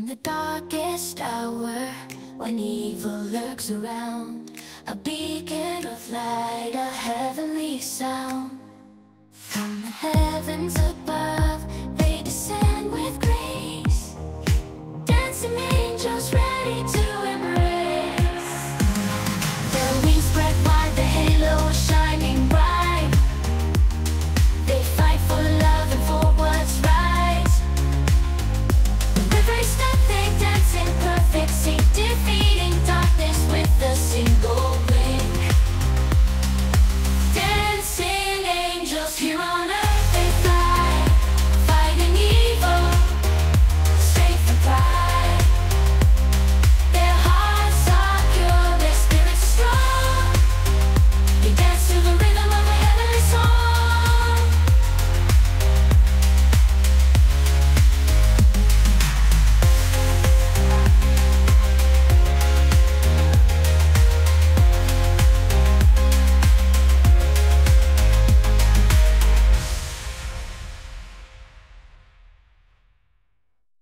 the darkest hour, when evil lurks around, a beacon of light, a heavenly sound. From the heavens above, they descend with grace, dancing angels ready to